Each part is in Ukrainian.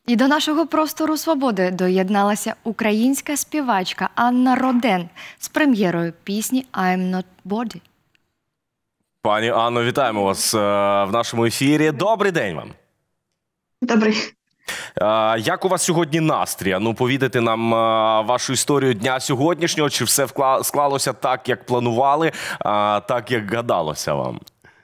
І до нашого простору свободи доєдналася українська співачка Анна Роден з прем'єрою пісні «I'm not body». Пані Анно, вітаємо вас в нашому ефірі. Добрий день вам. Добрий. Як у вас сьогодні настрій? Ну, повідайте нам вашу історію дня сьогоднішнього. Чи все склалося так, як планували, так, як гадалося вам?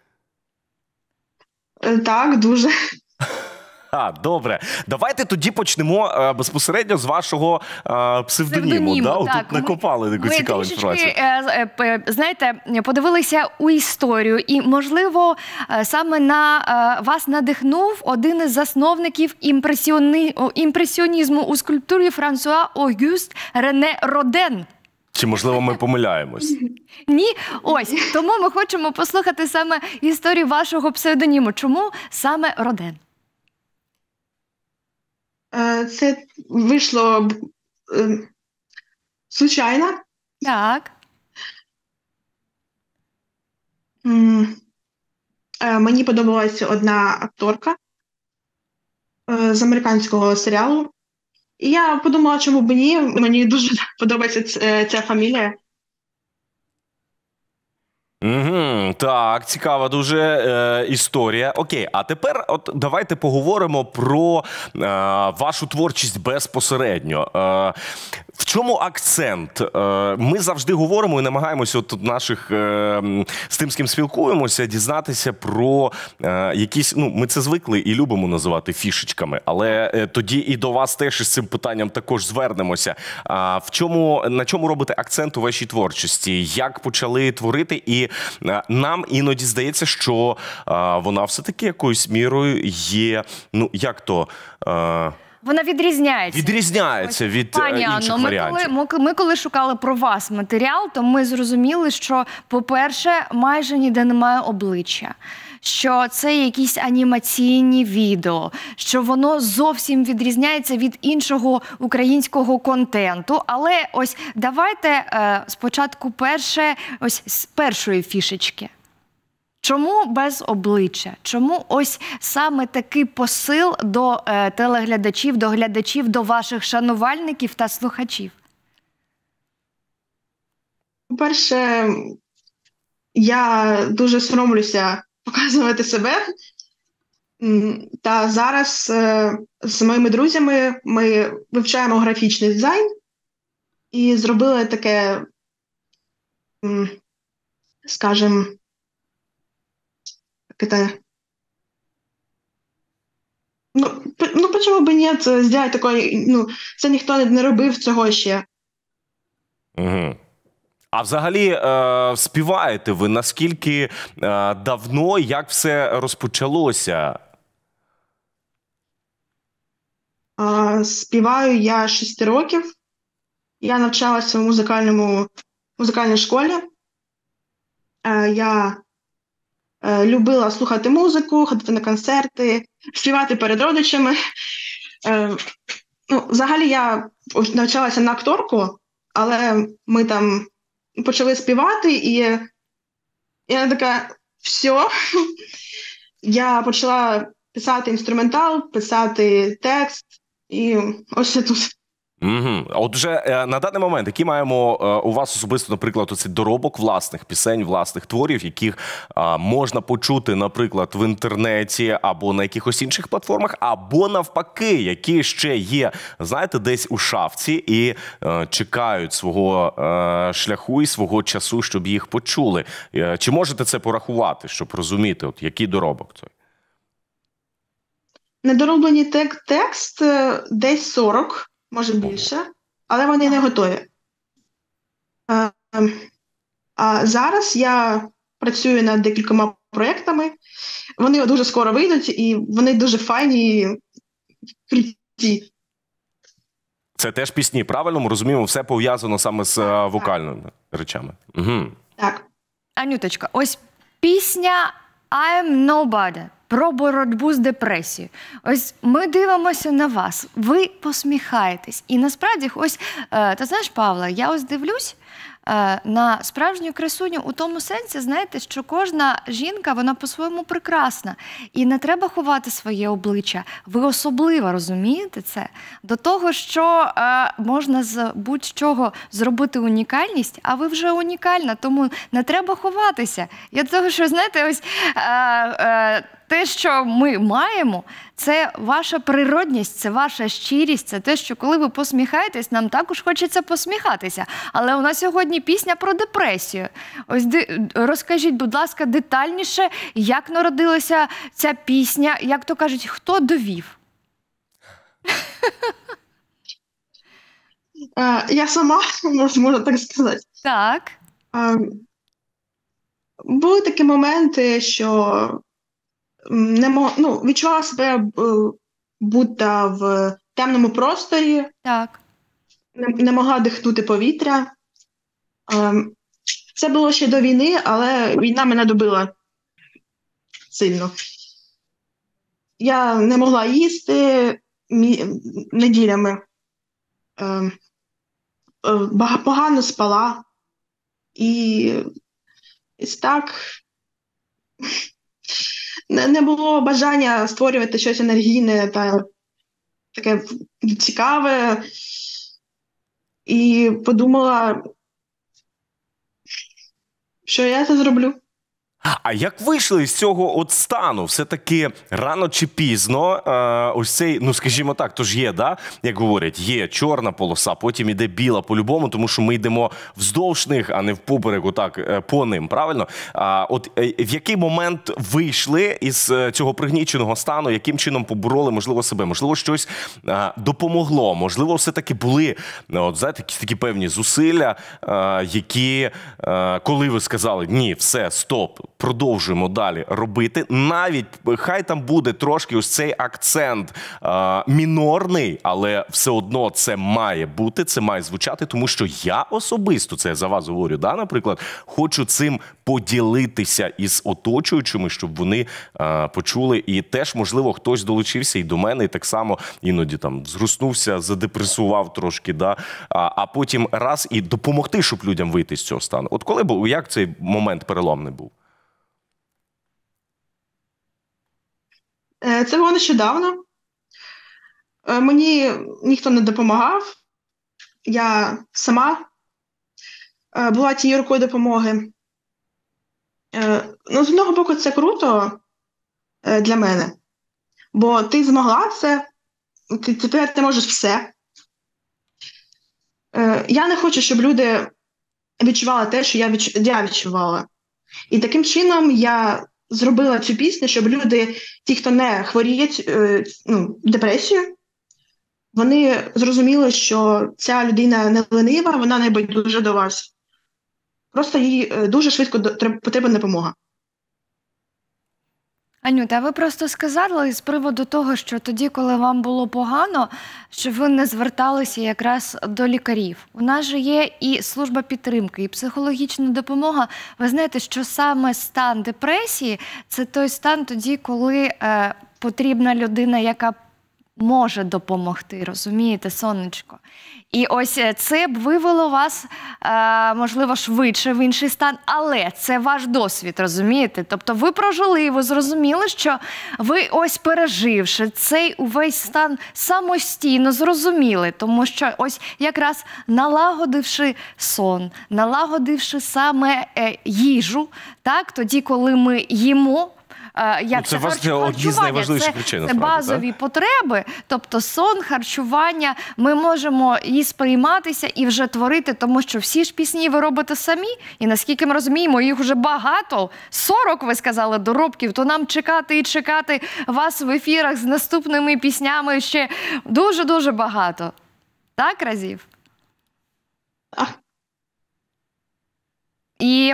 Так, дуже. Добре. Давайте тоді почнемо безпосередньо з вашого псевдоніму. Да? Так, тут накопали таку цікаву інформацію. Знаєте, подивилися у історію, і, можливо, саме на вас надихнув один із засновників імпресіонізму у скульптурі Франсуа Огюст Рене Роден. Чи, можливо, ми помиляємось? Ні. Ось, тому ми хочемо послухати саме історію вашого псевдоніму. Чому саме Роден? Це вийшло случайно. Так. Мені подобалася одна акторка з американського серіалу. І я подумала, чому б ні. Мені дуже подобається ця фамілія. Так, цікава дуже історія. Окей, а тепер от давайте поговоримо про вашу творчість безпосередньо. В чому акцент? Ми завжди говоримо і намагаємося от наших, з тим, з ким спілкуємося, дізнатися про якісь, ну, ми це звикли і любимо називати фішечками, але тоді і до вас теж із цим питанням також звернемося. На чому робите акцент у вашій творчості? Як почали творити? І нам іноді здається, що вона все-таки якоюсь мірою є, ну, як то... Вона відрізняється. Відрізняється від інших варіантів. Ми коли шукали про вас матеріал, то ми зрозуміли, що, по-перше, майже ніде немає обличчя. Що це якісь анімаційні відео, що воно зовсім відрізняється від іншого українського контенту. Але ось давайте спочатку з першої фішечки. Чому без обличчя? Чому ось саме такий посил до телеглядачів, до глядачів, до ваших шанувальників та слухачів? По-перше, я дуже соромлюся показувати себе. Та зараз з моїми друзями ми вивчаємо графічний дизайн і зробили таке, скажімо, почему бы нет, сделать такое, це ніхто не робив цього ще. Угу. А взагалі співаєте ви наскільки давно, як все розпочалося? Співаю я 6 років. Я навчалася в музикальній школі. Я любила слухати музику, ходити на концерти, співати перед родичами. Взагалі я навчалася на акторку, але ми там почали співати, і я така, все. Я почала писати інструментал, писати текст, і ось я тут. От вже на даний момент, який маємо у вас особисто, наприклад, оцей доробок власних пісень, власних творів, яких можна почути, наприклад, в інтернеті або на якихось інших платформах, або навпаки, які ще є, знаєте, десь у шафці і чекають свого шляху і свого часу, щоб їх почули. Чи можете це порахувати, щоб розуміти, от який доробок той? Недороблені текст десь 40. Може більше, але вони не готові. А зараз я працюю над декількома проєктами. Вони дуже скоро вийдуть, і вони дуже файні і круті. Це теж пісні, правильно? Ми розуміємо, все пов'язано саме з вокальними речами. Угу. Так. Анюточка, ось пісня «I'm nobody» про боротьбу з депресією. Ось ми дивимося на вас, ви посміхаєтесь. І насправді, ось, ти знаєш, Павла, я ось дивлюсь, на справжню красуню у тому сенсі, знаєте, що кожна жінка, вона по-своєму прекрасна. І не треба ховати своє обличчя. Ви особливо розумієте це? До того, що можна з будь-чого зробити унікальність, а ви вже унікальна, тому не треба ховатися. Я до того, що, знаєте, ось те, що ми маємо, це ваша природність, це ваша щирість, це те, що коли ви посміхаєтесь, нам також хочеться посміхатися. Але у нас сьогодні пісня про депресію. Ось розкажіть, будь ласка, детальніше, як народилася ця пісня, як то кажуть, хто довів? Я сама, можна так сказати. Так. Були такі моменти, що відчувала себе будто в темному просторі, Так. не могла дихнути повітря. Це було ще до війни, але війна мене добила сильно. Я не могла їсти неділями, погано спала. І так не було бажання створювати щось енергійне та таке цікаве. І подумала, що я це зроблю. А як вийшли з цього от стану? Все-таки рано чи пізно ось цей, скажімо так, то ж є, да? Як говорять, є чорна полоса, потім іде біла по-любому, тому що ми йдемо вздовж них, а не впоперек, отак, по ним, правильно? От в який момент вийшли із цього пригніченого стану, яким чином побороли, можливо, себе? Можливо, щось допомогло? Можливо, все-таки були, от, знаєте, якісь такі певні зусилля, які, коли ви сказали, ні, все, стоп, продовжуємо далі робити. Навіть хай там буде трошки ось цей акцент мінорний, але все одно це має бути, це має звучати, тому що я особисто, це я за вас говорю, да, наприклад, хочу цим поділитися із оточуючими, щоб вони почули. І теж, можливо, хтось долучився і до мене, і так само іноді там згруснувся, задепресував трошки, да, а потім раз і допомогти, щоб людям вийти з цього стану. От коли був, як цей момент переломний був? Це було нещодавно. Мені ніхто не допомагав. Я сама була тією рукою допомоги. З одного боку, це круто для мене, бо ти змогла це, тепер ти можеш все. Я не хочу, щоб люди відчували те, що я відчувала. І таким чином я зробила цю пісню, щоб люди, ті, хто не хворіють депресією, вони зрозуміли, що ця людина не ленива, вона не байдужа до вас. Просто їй дуже швидко потрібна допомога. Анюта, ви просто сказали з приводу того, що тоді, коли вам було погано, що ви не зверталися якраз до лікарів. У нас же є і служба підтримки, і психологічна допомога. Ви знаєте, що саме стан депресії – це той стан тоді, коли потрібна людина, яка може допомогти, розумієте, сонечко? І ось це б вивело вас, можливо, швидше в інший стан, але це ваш досвід, розумієте? Тобто ви прожили, ви зрозуміли, що ви ось переживши цей увесь стан самостійно зрозуміли, тому що ось якраз налагодивши сон, налагодивши саме їжу, так, тоді, коли ми їмо, це одні з найважливіших причин. Це базові потреби, тобто сон, харчування, ми можемо і сприйматися, і вже творити, тому що всі ж пісні ви робите самі, і наскільки ми розуміємо, їх вже багато, 40, ви сказали, доробків, то нам чекати і чекати вас в ефірах з наступними піснями ще дуже-дуже багато. Так, разів? І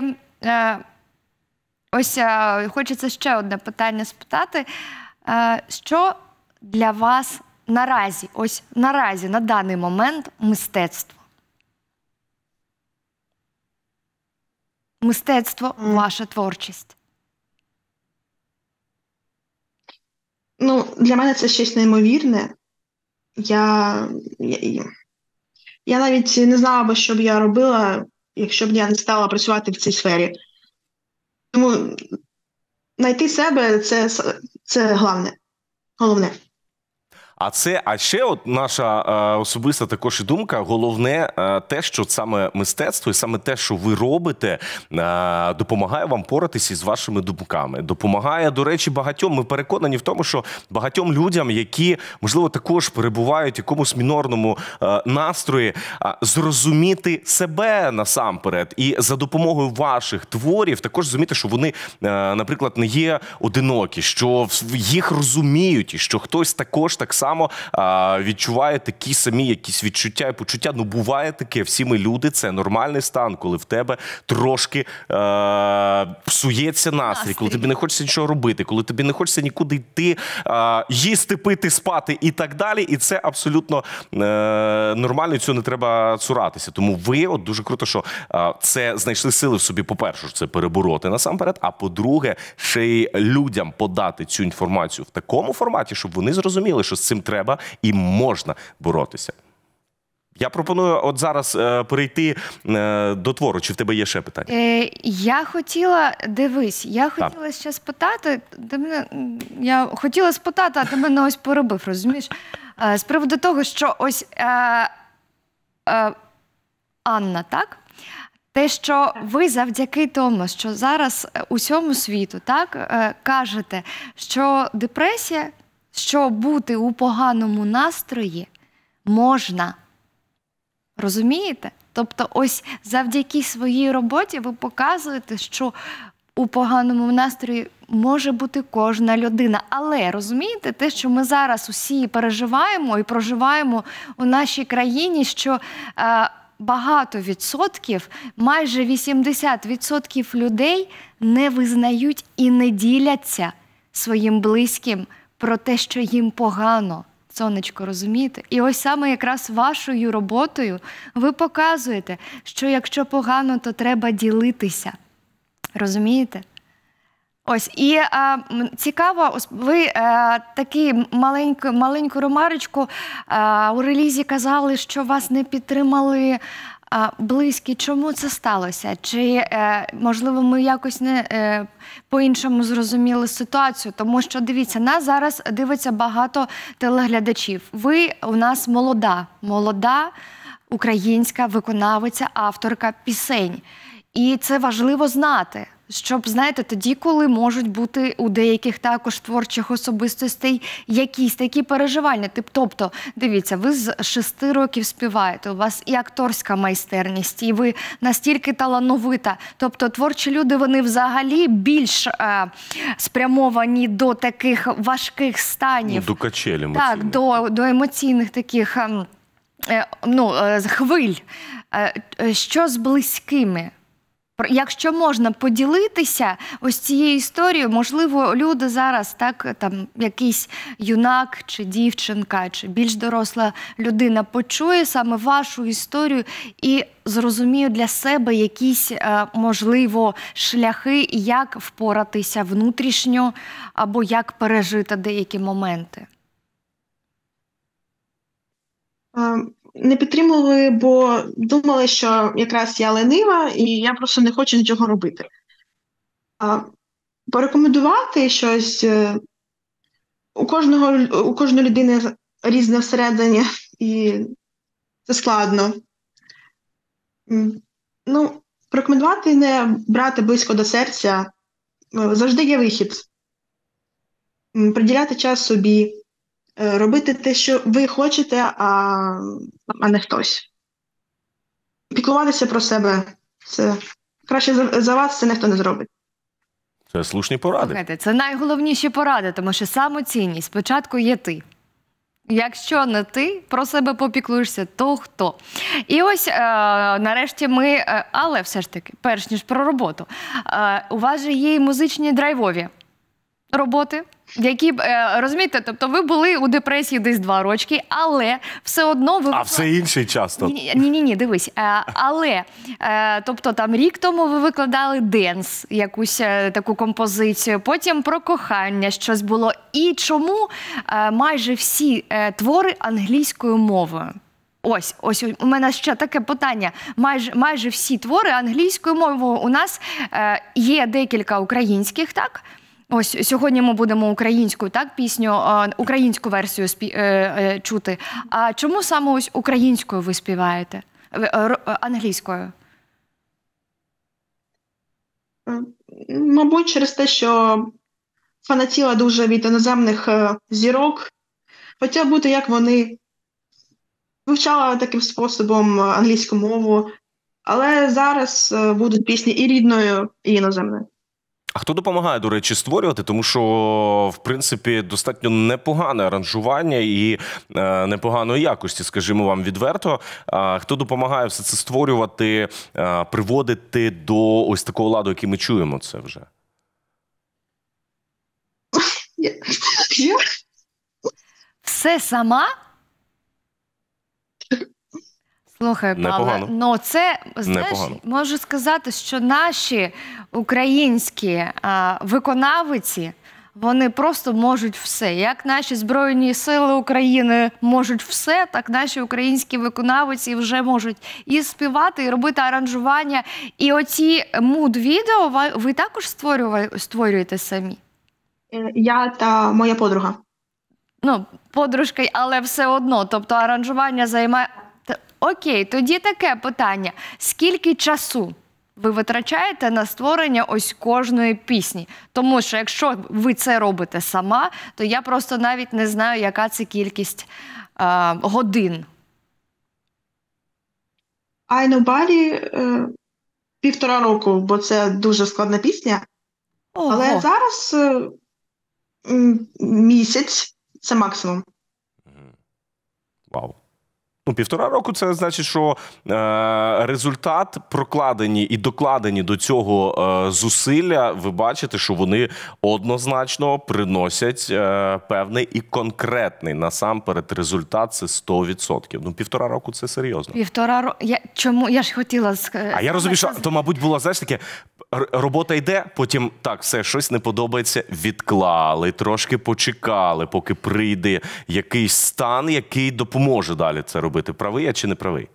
ось хочеться ще одне питання спитати. Що для вас наразі, на даний момент мистецтво? Мистецтво – ваша творчість. Для мене це щось неймовірне. Я навіть не знала би, що б я робила якщо б я не стала працювати в цій сфері. Тому знайти себе це головне. А ще от наша особиста також і думка, головне те, що саме мистецтво і саме те, що ви робите, допомагає вам поратися із вашими думками. Допомагає, до речі, багатьом. Ми переконані в тому, що багатьом людям, які, можливо, також перебувають в якомусь мінорному настрої, зрозуміти себе насамперед. І за допомогою ваших творів також зрозуміти, що вони, наприклад, не є одинокі, що їх розуміють, і що хтось також так само відчуває такі самі якісь відчуття і почуття. Ну, буває таке, всі ми люди, це нормальний стан, коли в тебе трошки псується настрій, коли тобі не хочеться нічого робити, коли тобі не хочеться нікуди йти, їсти, пити, спати і так далі. І це абсолютно нормально, і цього не треба цуратися. Тому ви, от дуже круто, що це знайшли сили в собі, по-перше, це перебороти насамперед, а по-друге, ще й людям подати цю інформацію в такому форматі, щоб вони зрозуміли, що з цим треба і можна боротися. Я пропоную от зараз перейти до твору. Чи в тебе є ще питання? Я хотіла ще спитати, я хотіла спитати, а ти мене ось перебив, розумієш? З приводу того, що ось Анна, так? Те, що ви завдяки тому, що зараз усьому світу, так, кажете, що депресія, що бути у поганому настрої можна. Розумієте? Тобто ось завдяки своїй роботі ви показуєте, що у поганому настрої може бути кожна людина. Але, розумієте, те, що ми зараз усі переживаємо і проживаємо у нашій країні, що багато відсотків, майже 80% людей не визнають і не діляться своїм близьким про те, що їм погано. Сонечко, розумієте? І ось саме якраз вашою роботою ви показуєте, що якщо погано, то треба ділитися. Розумієте? Ось, і цікаво, ось ви таку маленьку ремарочку у релізі казали, що вас не підтримали близькі. Чому це сталося? Чи, можливо, ми якось не по-іншому зрозуміли ситуацію? Тому що, дивіться, нас зараз дивиться багато телеглядачів. Ви у нас молода українська виконавиця, авторка пісень. І це важливо знати. Щоб, знаєте, тоді, коли можуть бути у деяких також творчих особистостей якісь такі переживання. Тобто, дивіться, ви з 6 років співаєте, у вас і акторська майстерність, і ви настільки талановита. Тобто, творчі люди, вони взагалі більш спрямовані до таких важких станів. До качель емоційних. Так, до емоційних таких хвиль. Що з близькими? Якщо можна поділитися ось цією історією, можливо, люди зараз, так, там, якийсь юнак чи дівчинка, чи більш доросла людина почує саме вашу історію і зрозуміє для себе якісь, можливо, шляхи, як впоратися внутрішньо або як пережити деякі моменти. Не підтримували, бо думали, що якраз я ленива і я просто не хочу нічого робити. Порекомендувати щось у кожної людини різне всередині, і це складно. Порекомендувати не брати близько до серця. Завжди є вихід. Приділяти час собі. Робити те, що ви хочете, а не хтось. Піклуватися про себе. Це краще за вас це ніхто не зробить. Це слушні поради. Слухайте, це найголовніші поради, тому що самоцінність спочатку є ти. Якщо не ти про себе попіклуєшся, то хто? І ось нарешті ми, але все ж таки, перш ніж про роботу, у вас же є і музичні драйвові роботи, які, розумієте, тобто ви були у депресії десь 2 роки, але все одно ви... А все інший часто. Ні, дивись. Але, тобто там рік тому ви викладали денс, якусь таку композицію, потім про кохання щось було. І чому майже всі твори англійською мовою? Ось у мене ще таке питання. Майже всі твори англійською мовою. У нас є декілька українських, так? Ось сьогодні ми будемо українську, так, пісню, українську версію чути. А чому саме ось українською ви співаєте? Англійською? Мабуть, через те, що фанатіла дуже від іноземних зірок. Хотіла бути, як вони. Вивчала таким способом англійську мову. Але зараз будуть пісні і рідною, і іноземною. А хто допомагає, до речі, створювати? Тому що, в принципі, достатньо непогане аранжування і непоганої якості, скажімо вам відверто. Хто допомагає все це створювати, приводити до ось такого ладу, який ми чуємо це вже? Я? Все сама? Слухай, Павле, ну це, знаєш, можу сказати, що наші українські виконавиці, вони просто можуть все. Як наші Збройні Сили України можуть все, так наші українські виконавиці вже можуть і співати, і робити аранжування. І оці муд-відео ви також створюєте самі? Я та моя подруга. Ну, подружка, але все одно, тобто аранжування займає... Окей, тоді таке питання. Скільки часу ви витрачаєте на створення ось кожної пісні? Тому що якщо ви це робите сама, то я просто навіть не знаю, яка це кількість годин. I Nobody 1,5 року, бо це дуже складна пісня. Ого. Але зараз місяць – це максимум. Вау. Ну, 1,5 року – це значить, що результат прокладені і докладені до цього зусилля, ви бачите, що вони однозначно приносять певний і конкретний, насамперед, результат – це 100%. Ну, 1,5 року – це серйозно. 1,5 року? Чому? Я ж хотіла сказати. А я розумію, що то, мабуть, було, знаєш, таке, робота йде, потім, так, все, щось не подобається, відклали, трошки почекали, поки прийде якийсь стан, який допоможе далі це робити. Правий я чи не правий?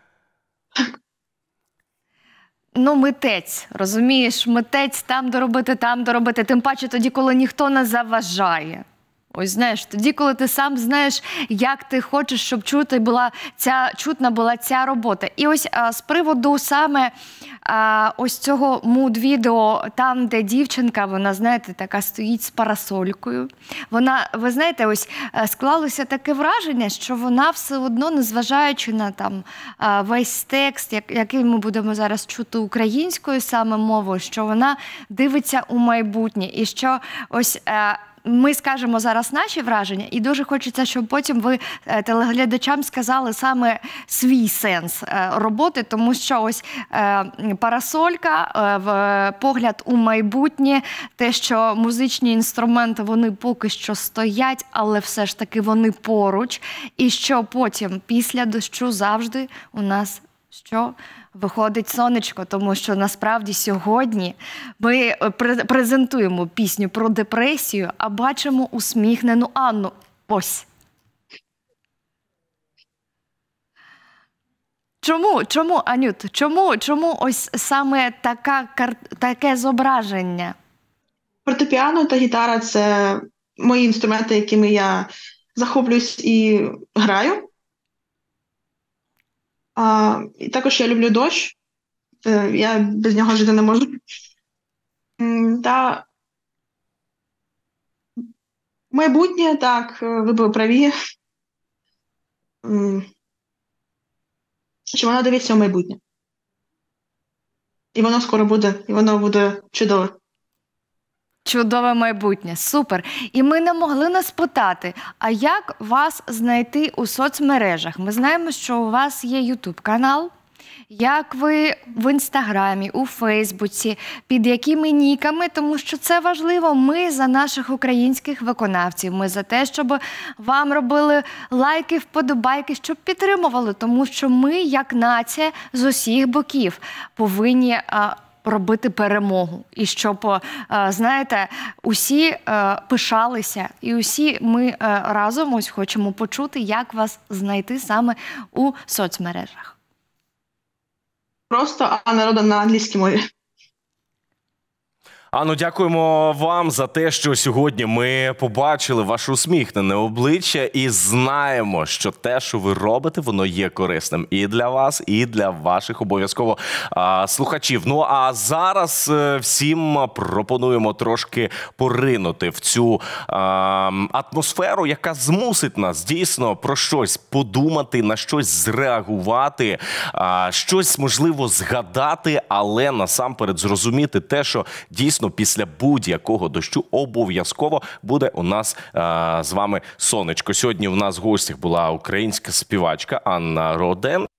Ну, митець, розумієш, митець там доробити, тим паче тоді, коли ніхто не заважає. Ось, знаєш, тоді, коли ти сам знаєш, як ти хочеш, щоб чутна була ця робота. І ось з приводу саме ось цього муд-відео, там, де дівчинка, вона, знаєте, така стоїть з парасолькою. Вона, ви знаєте, ось склалося таке враження, що вона все одно, незважаючи на там весь текст, який ми будемо зараз чути українською саме мовою, що вона дивиться у майбутнє. І що ось... Ми скажемо зараз наші враження, і дуже хочеться, щоб потім ви телеглядачам сказали саме свій сенс роботи, тому що ось парасолька, погляд у майбутнє, те, що музичні інструменти, вони поки що стоять, але все ж таки вони поруч, і що потім, після дощу, завжди у нас що? Виходить сонечко, тому що насправді сьогодні ми презентуємо пісню про депресію, а бачимо усміхнену Анну. Ось. Чому, Анют? Чому ось саме таке зображення? Фортепіано та гітара – це мої інструменти, якими я захоплююсь і граю. І також я люблю дощ, я без нього жити не можу. Та майбутнє, так, ви були праві. Що вона дивиться в майбутнє. І воно скоро буде, і воно буде чудове. Чудове майбутнє, супер. І ми не могли не спитати, а як вас знайти у соцмережах? Ми знаємо, що у вас є ютуб-канал. Як ви в Інстаграмі, у Фейсбуці, під якими ніками? Тому що це важливо. Ми за наших українських виконавців. Ми за те, щоб вам робили лайки, вподобайки, щоб підтримували. Тому що ми, як нація, з усіх боків повинні робити перемогу. І щоб, знаєте, усі пишалися, і усі ми разом ось хочемо почути, як вас знайти саме у соцмережах. Просто Анна Родан на англійській мові. Анно, дякуємо вам за те, що сьогодні ми побачили ваше усміхнене обличчя і знаємо, що те, що ви робите, воно є корисним і для вас, і для ваших обов'язково слухачів. Ну, а зараз всім пропонуємо трошки поринути в цю атмосферу, яка змусить нас дійсно про щось подумати, на щось зреагувати, щось, можливо, згадати, але насамперед зрозуміти те, що дійсно після будь-якого дощу обов'язково буде у нас з вами сонечко. Сьогодні у нас в гостях була українська співачка Анна Роден.